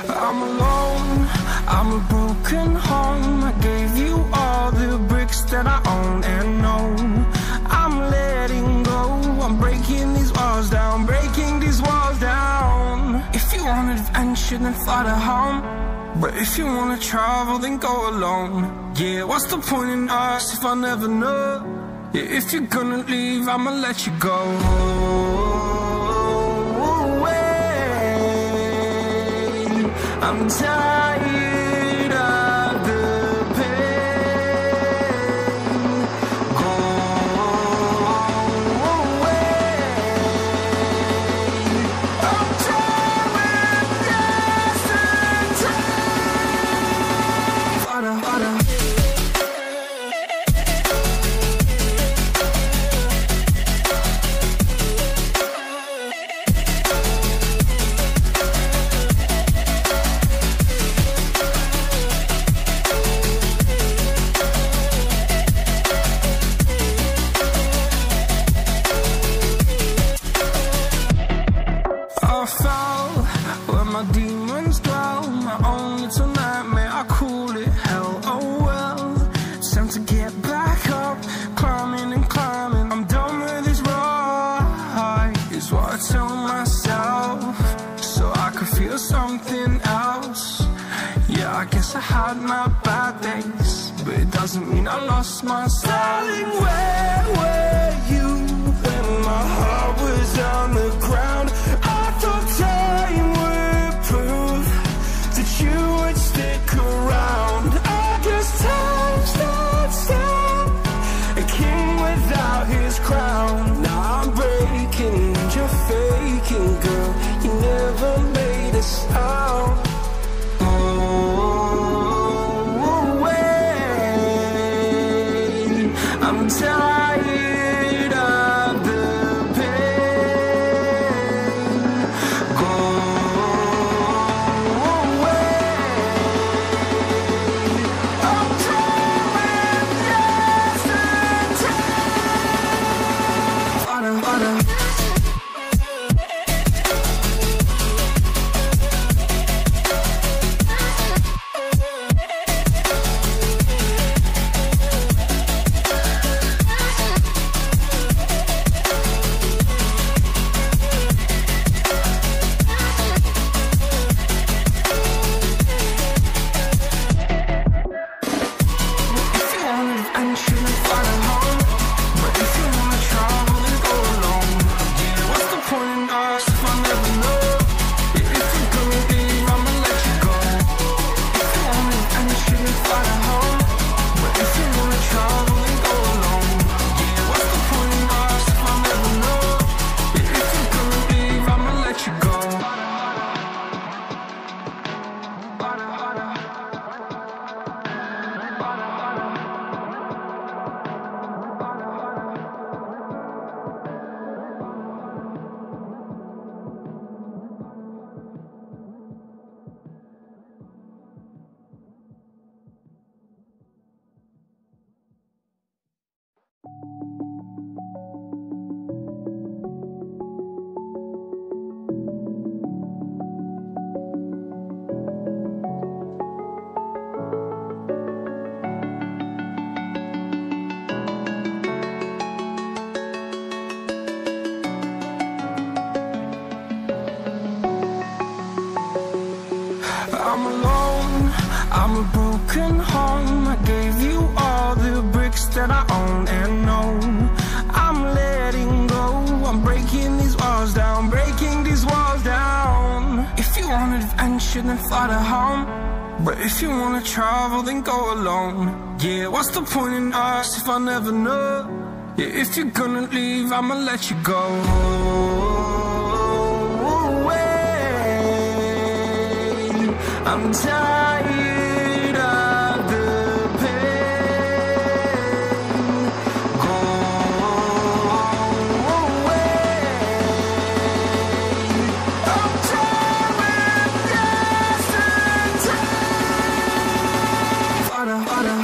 I'm alone, I'm a broken home. I gave you all the bricks that I own and know. I'm letting go, I'm breaking these walls down, breaking these walls down. If you want adventure, then fly to home. But if you wanna travel, then go alone. Yeah, what's the point in us if I never know? Yeah, if you're gonna leave, I'ma let you go. I'm tired of the pain. Go away. I'm tired of yesterday. Harder, harder. I fell where my demons dwell. My own little nightmare, I call it hell. Oh well, it's time to get back up. Climbing and climbing, I'm done with this ride, is what I tell myself, so I could feel something else. Yeah, I guess I had my bad days, but it doesn't mean I lost my style. Darling, where were you when my heart was on the ground? Time would prove that you would stick around. I guess time stood still, a king without his crown. Now I'm breaking and you're faking, girl. You never made a sound. Oh, wait, I'm tired of the pain. Go away. I'm tired of yesterday. Harder, harder. I'm alone, I'm a broken home. I gave you all the bricks that I own and know. I'm letting go, I'm breaking these walls down, breaking these walls down. If you want adventure, then fly to home. But if you wanna travel, then go alone. Yeah, what's the point in us if I never know? Yeah, if you're gonna leave, I'ma let you go. I'm tired of the pain. Go away. I'm tired of yesterday. Harder, harder.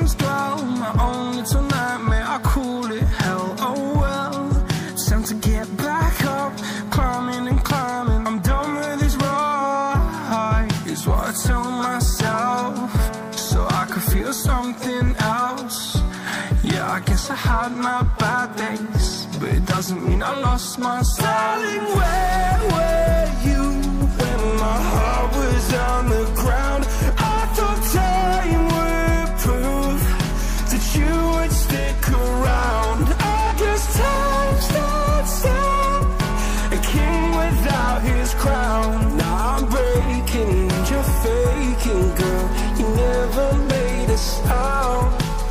demons dwell. My own little nightmare, I call it hell. Oh well, it's time to get back up, climbing and climbing. I'm done with this ride, is what I tell myself, so I could feel something else. Yeah, I guess I had my bad days, but it doesn't mean I lost myself. Darling, where were you when my heart was on the ground? I thought time would prove that you would stick around. I guess time stood still, a king without his crown. Now I'm breaking and you're faking, girl. You never made a sound.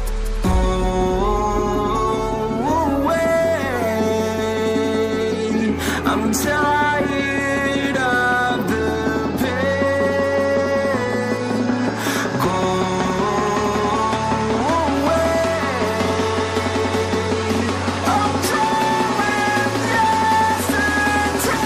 I'm tired of the pain. Go away. I'm dreaming yesterday.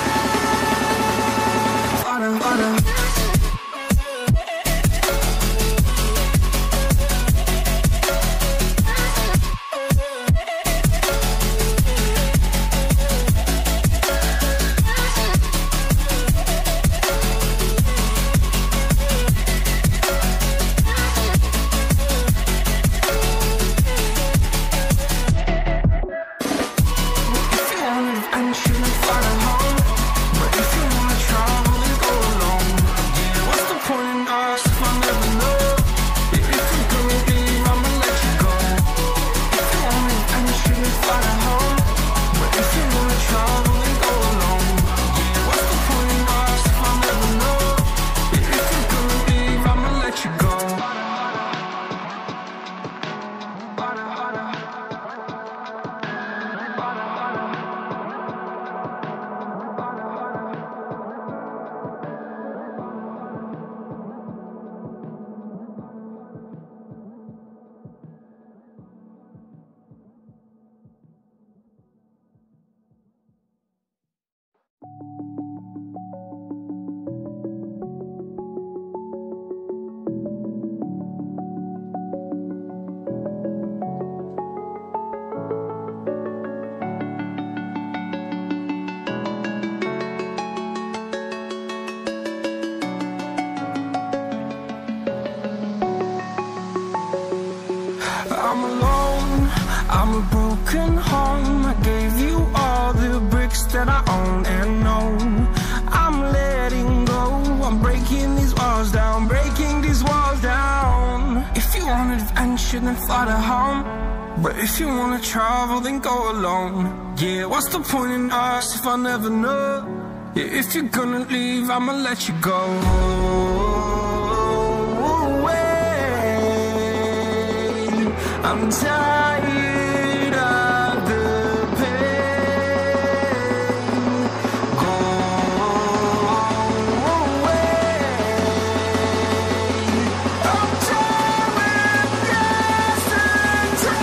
I'm alone, I'm a broken home. I gave you all the bricks that I own and know. I'm letting go, I'm breaking these walls down, breaking these walls down. If you want adventure, then fly to home, but if you wanna travel, then go alone. Yeah, what's the point in us if I never know? Yeah, if you're gonna leave, I'ma let you go. I'm tired of the pain. Go away. I'm tired of yesterday.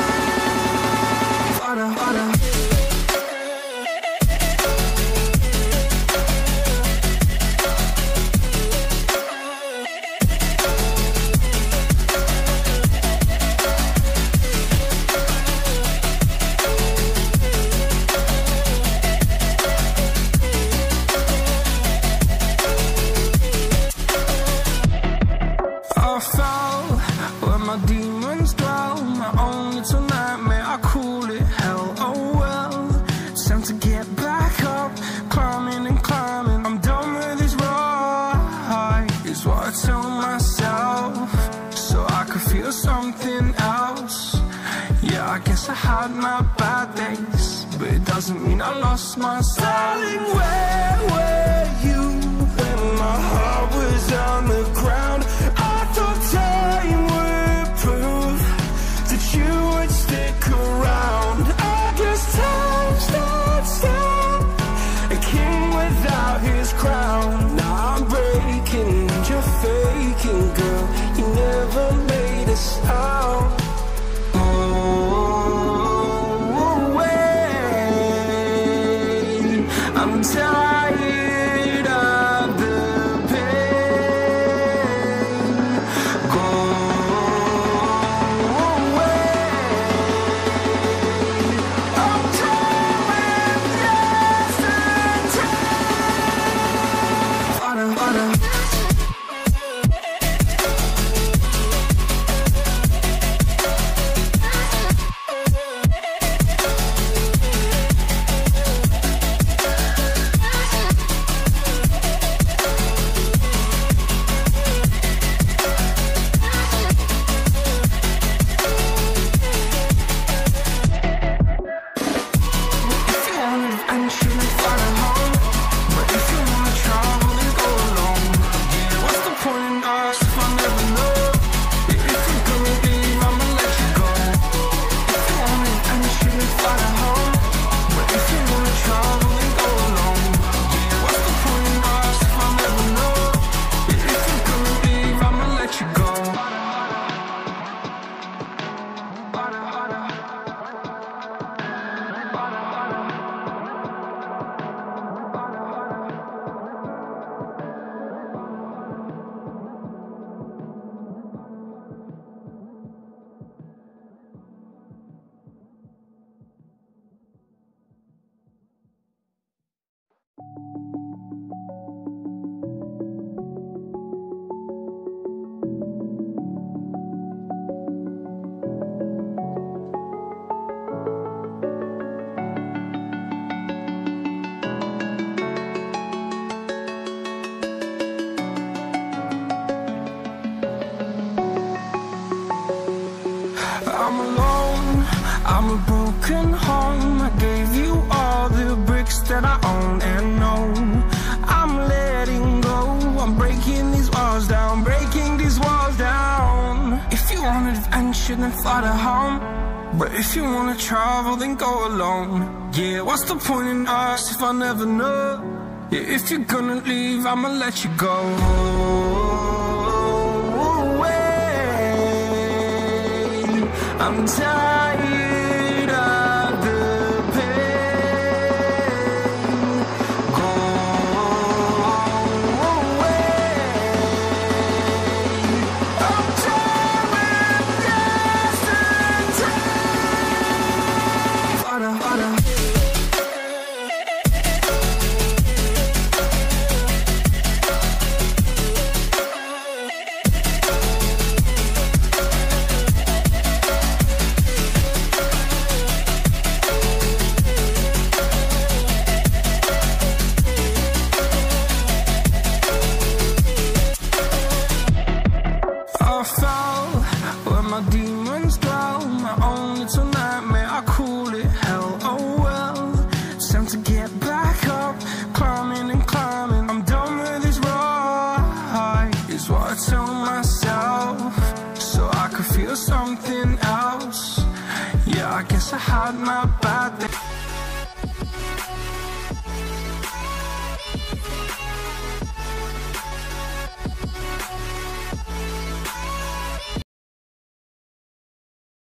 My demons dwell, my own little nightmare, I call it hell. Oh well, it's time to get back up, climbing and climbing. I'm done with this ride, is what I tell myself, so I could feel something else. Yeah, I guess I had my bad days, but it doesn't mean I lost myself. Darling, where were you when my heart was on the ground? I thought time would prove that you would stick around. I guess time stood still, a king without his crown. Now I'm breaking and you're faking, girl. You never made a sound. I'm tired of the pain. I'm alone, I'm a broken home. I gave you all the bricks that I own and know. I'm letting go, I'm breaking these walls down, breaking these walls down. If you want adventure, then fly to home. But if you wanna travel, then go alone. Yeah, what's the point in us if I never know? Yeah, if you're gonna leave, I'ma let you go. I'm tired of the pain. Go away. I'm tired of yesterday. Harder, harder. I fell where my demons dwell. My own little nightmare, I call it hell. Oh well, it's time to get back up. Climbing and climbing, I'm done with this ride, is what I tell myself, so I could feel something else. Yeah, I guess I had my bad days.